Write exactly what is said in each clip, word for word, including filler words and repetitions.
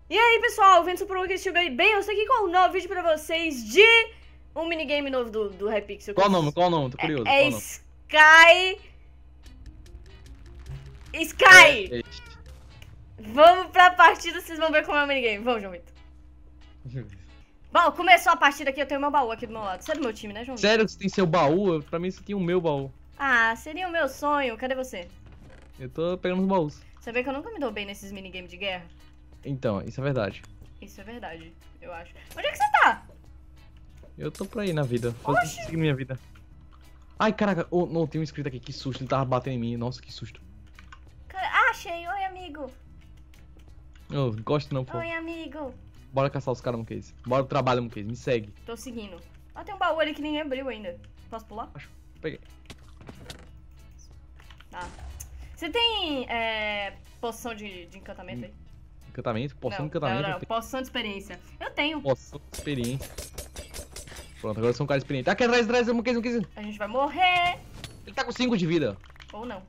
E aí, pessoal, o Vento Super que chegou aí bem, eu estou aqui com um novo vídeo pra vocês de um minigame novo do, do Hypixel. Qual o nome? Qual o nome? Tô curioso. É, é Qual o nome? Sky... Sky! É, é... Vamos pra partida, vocês vão ver como é o minigame. Vamos, João Vitor. Bom, começou a partida aqui, eu tenho meu baú aqui do meu lado. Você é do meu time, né, João Vitor? Sério que você tem seu baú? Eu- Pra mim isso aqui é o meu baú. Ah, seria o meu sonho. Cadê você? Eu tô pegando os baús. Você vê que eu nunca me dou bem nesses minigames de guerra? Então, isso é verdade. Isso é verdade, eu acho. Onde é que você tá? Eu tô por aí na vida, fazendo seguir minha vida. Ai, caraca, oh, não, tem um inscrito aqui, que susto, ele tava batendo em mim, nossa, que susto. Cara, ah, achei. Oi, amigo. Eu gosto não, pô. Oi, amigo. Bora caçar os caras, Muquês. Bora pro trabalho, Muquês, me segue. Tô seguindo. Ah, tem um baú ali que ninguém abriu ainda. Posso pular? Peguei. Tá. Você tem, é, poção de, de encantamento aí? Encantamento? Poção Não, de encantamento? Não, não, eu tenho. poção de experiência. Eu tenho. Poção de experiência. Pronto, agora eu sou um cara experiente. Ah, aqui atrás, atrás, Muquês, Muquês. A gente vai morrer. Ele tá com cinco de vida. Ou não.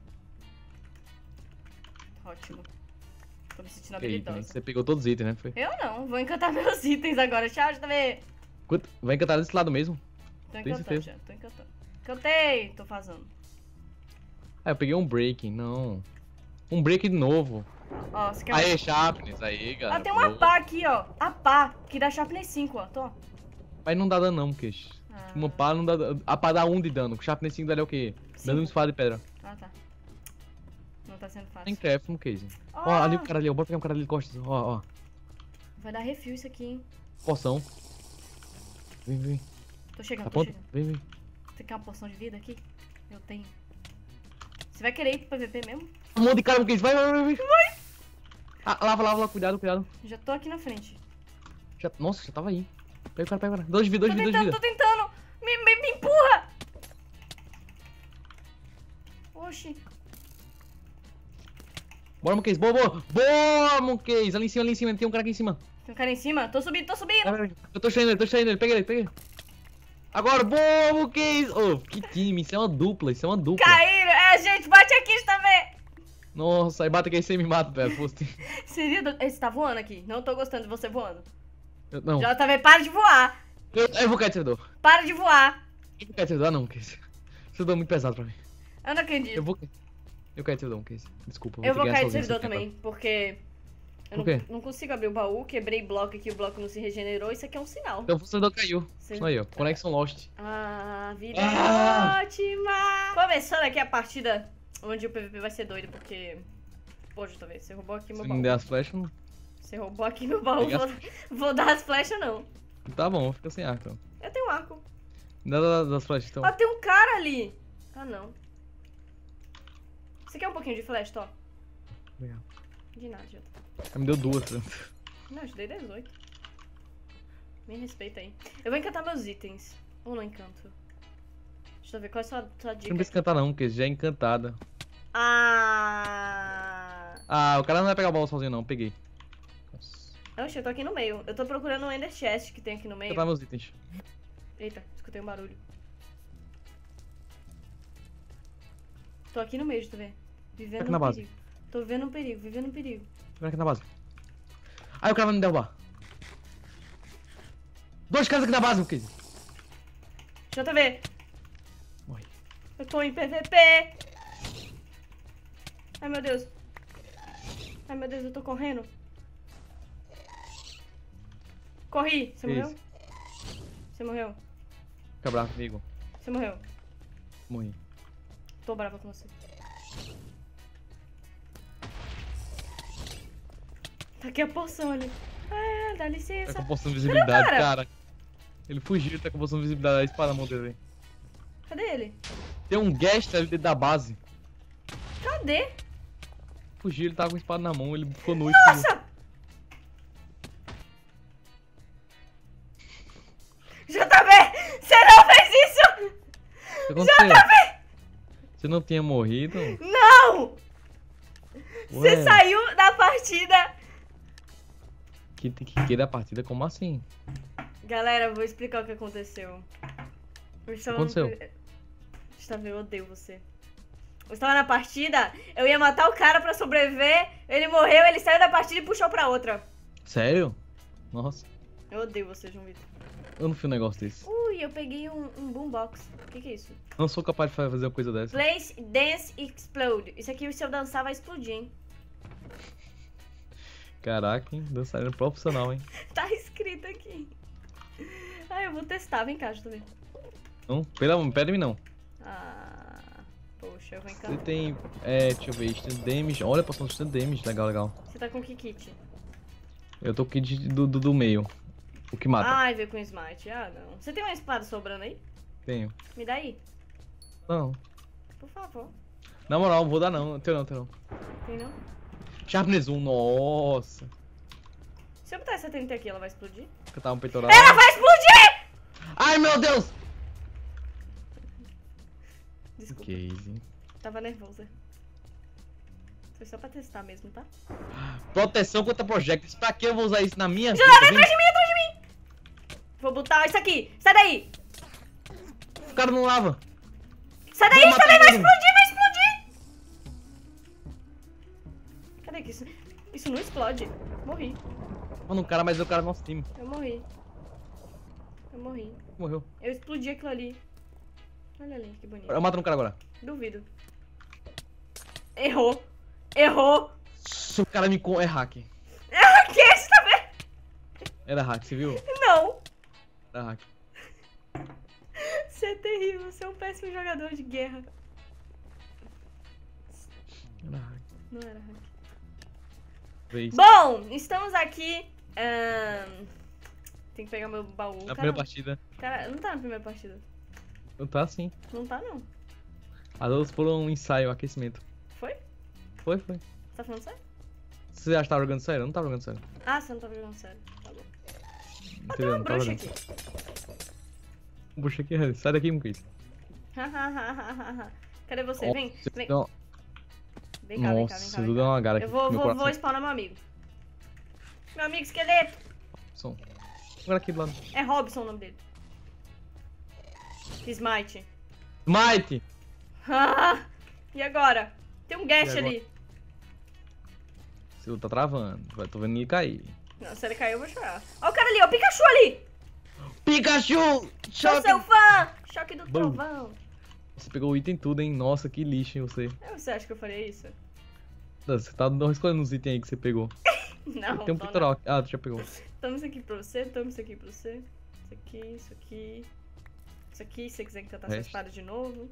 Ótimo. Tô me sentindo E aí, habilidosa. você pegou todos os itens, né? Foi. Eu não, vou encantar meus itens agora. Tchau, deixa eu ver. Quanto- Vai encantar desse lado mesmo? Tô Tem encantando certeza? já, tô encantando. Encantei, tô fazendo. Ah, eu peguei um break, não. Um break de novo. Ó, você quer um... Aê, Sharpness, aí, galera. Ah, tem uma Boa. pá aqui, ó. A pá, que dá Sharpness cinco, ó. Tô. Mas não dá dano não, Queijo. Ah. Uma pá não dá dano. A pá dá um de dano. Com Sharpness cinco daria o quê? Cinco. Dando uma espada de pedra. Ah, tá. Não tá sendo fácil. Minecraft, no Queijo. Ó, Ó, ali o cara ali, ó. Bora pegar um cara ali de costas. Ó, ó. vai dar refil isso aqui, hein. Poção. Vem, vem. Tô chegando, Tá tô pronto? chegando. Vem, vem. Você quer uma poção de vida aqui? Eu tenho. Você vai querer ir pro P V P mesmo? Um monte de cara, Queijo. Vai, vai, vai, vai. Vai. Ah, lava, lava, lava. Cuidado, cuidado. Já tô aqui na frente. Já... Nossa, já tava aí. Pega o cara, pega o cara. Dois de vida, Tô dois de vida, dois de tentando, vida. tô tentando. Me, me, me empurra. Oxi. Bora, Monkeys. Boa, boa. Boa, Monkeys. Ali em cima, ali em cima. Tem um cara aqui em cima. Tem um cara em cima? Tô subindo, tô subindo. Vai, vai, vai. Eu tô extraindo ele, tô extraindo ele. Pega ele, pega ele. Agora, boa, Monkeys. Oh, que time. Isso é uma dupla, isso é uma dupla. Caíram. É, gente, bate aqui também. Nossa, aí bate aqui e você me mata, velho. Fosse... Seria do... Esse tá voando aqui. Não tô gostando de você voando. Eu, não. J V, para de voar. Eu, eu vou cair de servidor. Para de voar. Eu vou cair de servidor, não, Monkeys. Servidor é muito pesado pra mim. Eu não acredito. Eu vou Eu caí de servidor, Monkeys. Desculpa. Eu ter vou que ganhar cair de sozinho, servidor você também, porque eu Por quê? não, não consigo abrir o baú, quebrei bloco aqui, o bloco não se regenerou, isso aqui é um sinal. Então o servidor caiu. Sim. Isso aí, ó. Connection Lost. Ah, a vida Ah! é ótima! Começando aqui a partida onde o P V P vai ser doido, porque... Pô, J V, você roubou aqui meu Se baú. me der as flechas, não... Você roubou aqui meu baú, Pega vou, vou dar as flechas não. Tá bom, fica sem arco. Então. Eu tenho arco. Me dá das, das flechas, então. Ah, tem um cara ali! Ah, não. Você quer um pouquinho de flecha, Tó? Obrigado. De nada, Jota. Ah, me deu duas. Não, eu te dei dezoito. Me respeita aí. Eu vou encantar meus itens. Ou não encanto? Deixa eu ver qual é a sua, sua Você dica. não precisa cantar não, porque já é encantada. Ah! Ah, o cara não vai pegar a bola sozinho não, peguei. Nossa. Oxe, eu tô aqui no meio. Eu tô procurando um Ender Chest que tem aqui no meio. Cantar meus itens. Eita, escutei um barulho. Tô aqui no meio, tá vendo? Vivendo Aqui um na base. perigo. Tô vivendo um perigo, vivendo um perigo. Vem aqui na base. Ai, o cara vai me derrubar. Dois caras aqui na base, Monkeys. Deixa eu ver. Morri. Eu tô em P V P. Ai, meu Deus. Ai, meu Deus, eu tô correndo. Corri. Você morreu? Isso. Você morreu? Fica bravo comigo. Você morreu? Morri. Tô brava com você. Tá aqui a poção ali. Ah, dá Tá licença. com poção de visibilidade, cara? cara. Ele fugiu, tá com poção de visibilidade. A espada na mão dele, velho. Cadê ele? Tem um guest ali dentro da base. Cadê? Fugiu, ele tava com a espada na mão, ele ficou nu e Nossa! J V! Você não fez isso! O que aconteceu? J V! Você não tinha morrido? Não! Você Ué, saiu da partida. Que, que, que da partida? Como assim? Galera, eu vou explicar o que aconteceu. Eu estava Aconteceu? No... Gustavo, eu odeio você. Eu estava na partida, eu ia matar o cara pra sobreviver, ele morreu, ele saiu da partida e puxou pra outra. Sério? Nossa, Eu odeio você, João Vitor. eu não fiz um negócio desse. Ui, eu peguei um, um boombox. O que que é isso? Não sou capaz de fazer uma coisa dessa. Place, dance, explode. Isso aqui, se eu dançar, vai explodir, hein? Caraca, hein? Dançarino profissional, hein? Tá escrito aqui. Ah, eu vou testar. Vem cá, deixa eu ver. Não, pera, pera em mim não. Ah, poxa, eu vou Você encantar. tem, é, deixa eu ver, instant damage. Olha, poção de instant damage, legal, legal. Você tá com que kit? Eu tô aqui de- do, do, do meio. O que mata. Ai, veio com smite. Ah, não. Você tem uma espada sobrando aí? Tenho. Me dá aí, Não. por favor. Na moral, não vou dar não. Tenho não, tenho não. Tem não? Sharpness um, nossa. Se eu botar essa T N T aqui, ela vai explodir? Eu tava um peitoral. Ela vai explodir! Ai, meu Deus! Desculpa, Ok, easy. tava nervosa. Foi só pra testar mesmo, tá? Proteção contra projectos. Pra que eu vou usar isso na minha Já vida? vem Vem- atrás de mim, atrás de mim! Vou botar isso aqui. Sai daí! O cara não lava. Sai daí, Vou isso matar também vai ele. explodir, vai explodir! Cadê que isso? Isso não explode. Morri. Mano, o cara, mas o cara é nosso time. Eu morri. Eu morri. Morreu. Eu explodi aquilo ali. Olha ali, que bonito. Eu mato um cara agora. Duvido. Errou. Errou. Se o cara me com... é hack. Errou que esse também? Era hack, você viu? Não. Era hack. Você é terrível. Você é um péssimo jogador de guerra. Era hack. Não era hack. Vez. Bom, estamos aqui. ahn, Tem que pegar meu baú. Na Cara, primeira partida. cara, não tá na primeira partida. Não tá assim. Não tá, não. As outras foram um ensaio, aquecimento. Foi? Foi, foi. Você tá falando sério? Você acha que tava jogando sério? Eu não tava jogando sério. Ah, você não tá jogando sério. Tá bom. Ah, tem Entendeu? uma Não tava bruxa jogando. aqui. Puxa aqui, sai daqui, Mukis. Cadê você? Ó, Vem, você vem. deu- Vem cá, vem cá, Nossa, vem cá. você Vem deu cá. uma gara Eu aqui vou, no meu vou, vou coração. spawnar meu amigo. Meu amigo esqueleto. Som. Agora aqui do lado. É Robson o nome dele. Smite. Smite! Ah, e agora? Tem um Gash E agora? ali. Você tá travando. Vai, tô vendo ele cair. Não, se ele cair eu vou chorar. Ó o cara ali, ó o Pikachu ali. Pikachu! Sou Choque! seu fã. Choque do Bum. trovão. Você pegou o item tudo, hein? Nossa, que lixo, hein, você. Você acha que eu faria isso? Não, Você tá não escolhendo os itens aí que você pegou. Não, Tem um tô não. peitoral. Ah, tu já pegou. Toma isso aqui pra você, toma isso aqui pra você. Isso aqui, isso aqui. Isso aqui, se você quiser encantar sua Resto. espada de novo.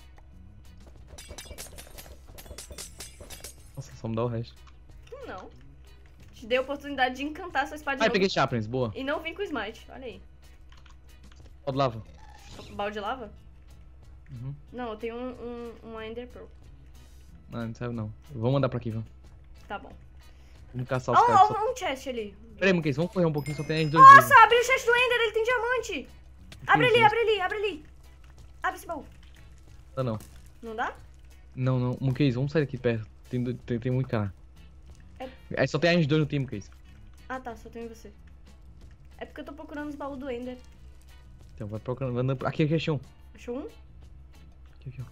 Nossa, só me dá o resto. Não. Te dei a oportunidade de encantar sua espada de Ai, novo. peguei Chaplins, boa. E não vim com smite, olha aí. Pode lava. Balde de lava? Uhum. Não, eu tenho um, um, um Ender Pearl. Não, não serve não. Vamos mandar pra aqui, vamos. Tá bom. Vamos caçar Ó, os caras. ó, Só... um chest ali. Pera aí, Mukis, vamos correr um pouquinho, só tem as dois vivos. Nossa, abre o chest do Ender, ele tem diamante. Abre ali, Sim, abre ali, abre ali. Abre esse baú. Não, não. Não dá? Não, não. Mukis, vamos sair daqui perto. Tem, do- tem, tem muito cara. É- Aí só tem as dois no time, Mukis. Ah tá, só tenho você. É porque eu tô procurando os baús do Ender. Então vai procurando. Anda... Aqui, aqui, achei um. Achou um? Aqui, aqui, ó.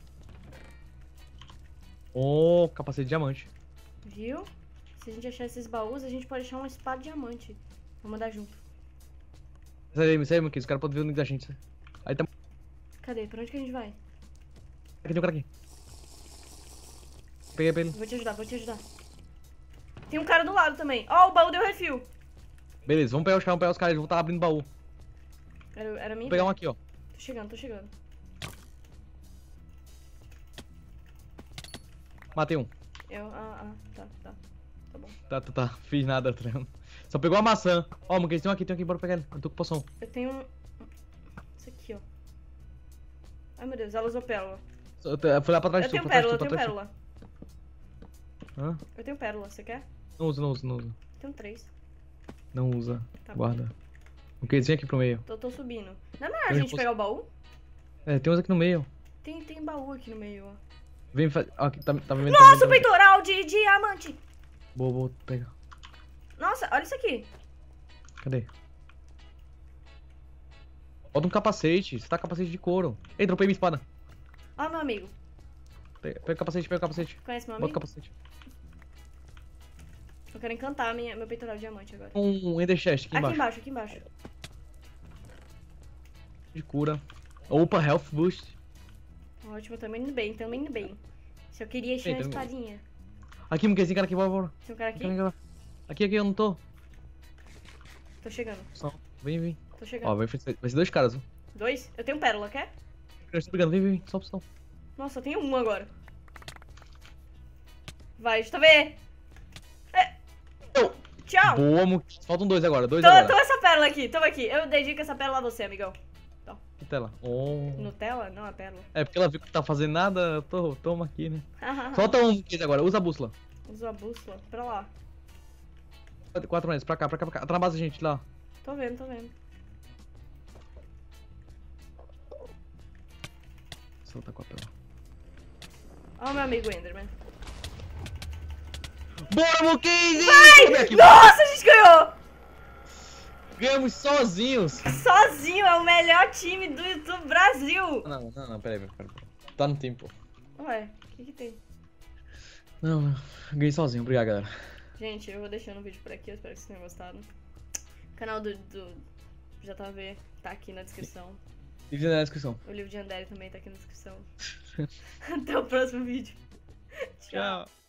Oh, capacete de diamante. Viu? Se a gente achar esses baús, a gente pode achar uma espada de diamante. Vou mandar junto. Sai aí, sai aí, Mukis. Os caras podem ver o nick da gente. Aí tá. Cadê? Pra onde que a gente vai? Aqui tem um cara aqui. Peguei pra ele. Vou te ajudar, vou te ajudar. Tem um cara do lado também. Ó, o baú deu refil. Beleza, vamos pegar os caras, vamos pegar os caras. Eles vão estar abrindo baú. Era, era minha Vou pegar um ideia. aqui, ó. Tô chegando, tô chegando. Matei um. Eu, ah, ah, tá, tá. Tá bom. Tá, tá, tá. Fiz nada, trem. Só pegou a maçã. Ó, Mukis, tem um aqui, tem um aqui, bora pegar ele. Eu tô com poção. Eu tenho um... Isso aqui, ó. Ai, meu Deus, ela usou pérola. Eu te- eu fui lá pra trás Eu de tu, tenho pra trás de pérola, eu tu, tenho pra trás de tu. pérola. Hã? Eu tenho pérola, você quer? Não usa, não usa, não usa. Tenho três. Não usa. Tá bom. Guarda. Mukis, vem aqui pro meio. Tô, tô subindo. Não é melhor a Eu gente posso- pegar o baú? É, tem uns aqui no meio. Tem, tem baú aqui no meio, ó. Vem, fa... ó, aqui, tá, tá vendo? Nossa, o peitoral de diamante! Boa, boa, pega. Nossa, olha isso aqui. Cadê? Bota um capacete. Você tá com capacete de couro. Ei, dropei minha espada. Ó, meu amigo. Pega, pega o capacete, pega o capacete. Conhece meu Bota o amigo? capacete. Eu quero encantar minha, meu peitoral de diamante agora. Um Ender Chest aqui, Aqui embaixo. embaixo, aqui embaixo. De cura. Opa, Health Boost. Ótimo, tamo indo bem, tamo indo bem. Se eu queria encher a Eita, espadinha. Aqui, Muquezinho, cara aqui, bora, bora. Tem um cara aqui? Aqui, aqui, eu não tô. Tô chegando, Só. Vem, vem. tô chegando. Ó, vai ser, vai ser dois caras, ó. Dois? Eu tenho pérola, quer? Eu estou brigando, vem, vem, vem. Só opção. Nossa, eu tenho um agora. Vai, deixa eu ver. É. Eu. Tchau. Boa, Muque. Faltam dois agora, dois Toma, agora. toma essa pérola aqui, toma aqui. Eu dedico essa pérola a você, amigão. Que tela. Oh. Nutella? Não, a pérola. É porque ela viu que tá fazendo nada, eu tô, toma aqui, né? Solta um Muque agora, usa a bússola. Usa a bússola. Pra lá. Quatro metros, pra cá, pra cá, pra cá. Tá na base, gente, lá. Tô vendo, tô vendo. Solta com a pela. Ó o meu amigo Enderman. Bora, Muquinho! Vai! Nossa, a gente ganhou! Ganhamos sozinhos! Sozinho, é o melhor time do YouTube Brasil! Não, não, não, peraí, peraí, peraí. Tá no tempo. Ué, o que que tem? Não, não. Ganhei sozinho, obrigado, galera. Gente, eu vou deixando o vídeo por aqui, eu espero que vocês tenham gostado. O canal do, do J V tá aqui na descrição. Livro na descrição. O livro de Andere também tá aqui na descrição. Até o próximo vídeo. Tchau. Tchau.